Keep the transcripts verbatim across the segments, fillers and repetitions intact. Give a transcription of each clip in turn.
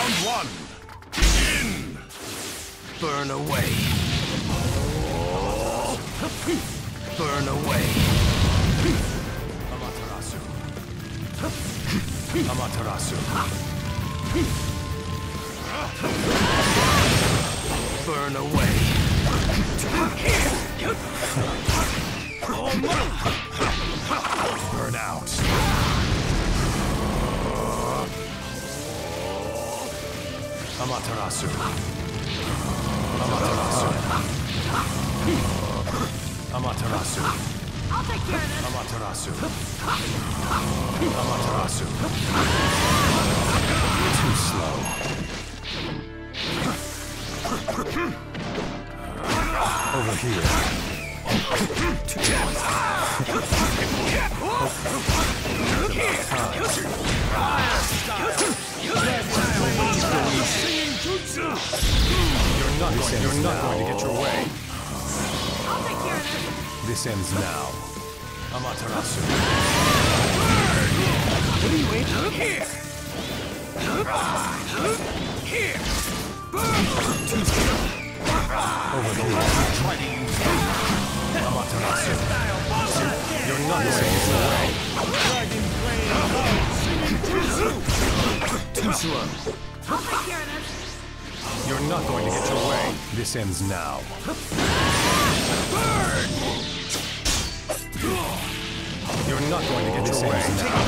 Round one. Begin. Burn away. Burn away. Amaterasu. Amaterasu. Burn away. Burn out. Amaterasu. Amaterasu. Amaterasu. I'll take care of this. Amaterasu. Amaterasu. Too slow. Over here. You're not, going, you're not going to get your way. I'll take care of this. This ends now. Amaterasu. What are you waiting? Here. Here. Over here. Amaterasu. You're not going to get your way. Too slow. I'll take care of this. You're not going to get your way. This ends now. You're not going to get your way.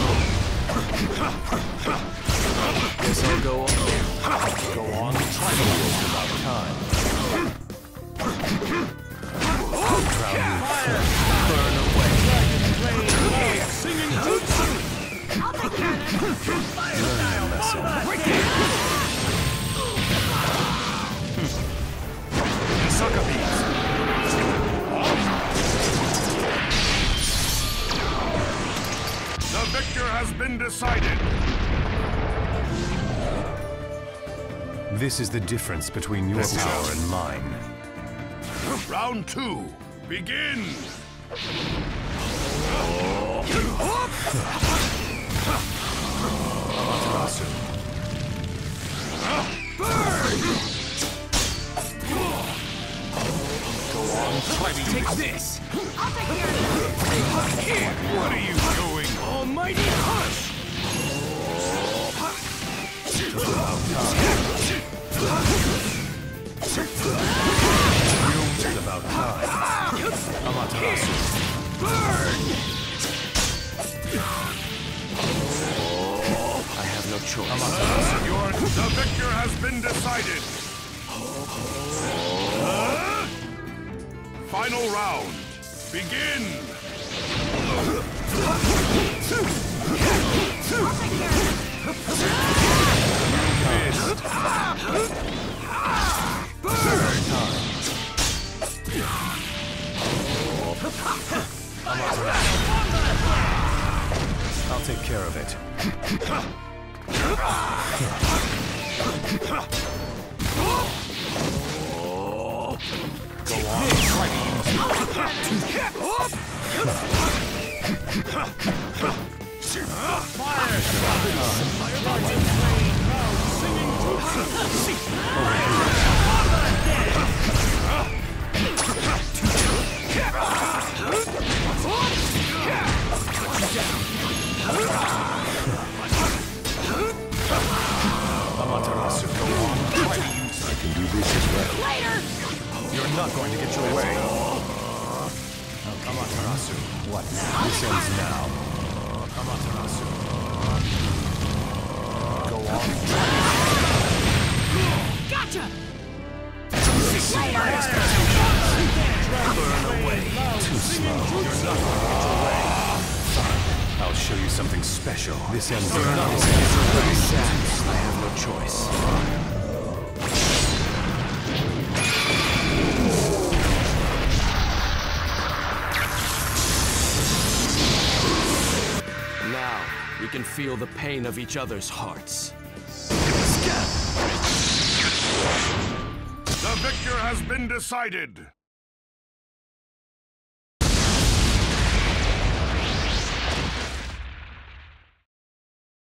Guess I'll go on. Go on. Try to waste about time. Burn away. I'll take care of this. Learn your lesson. Sucker beats. The victor has been decided. This is the difference between your This power is- and mine. Round two, begin! Amaterasu. Go on, try me. Take this. I'll take care of this. What are you doing? Almighty hush. It's about time. Amaterasu. I have no choice. Amaterasu. Your, the victor has been decided. Final round, begin! I'll take care of it. Go on, try to use Amaterasu, go on, try to use. I can do this as well. Later. You're not going to get your way. Amaterasu. What now? This ends now. Amaterasu. Go on. Gotcha. Burn away. Too slow. You're not going to get your way. Fine. I'll show you something special. This ends Burn now. away. This ends now. I have no choice. Now, we can feel the pain of each other's hearts. The victor has been decided.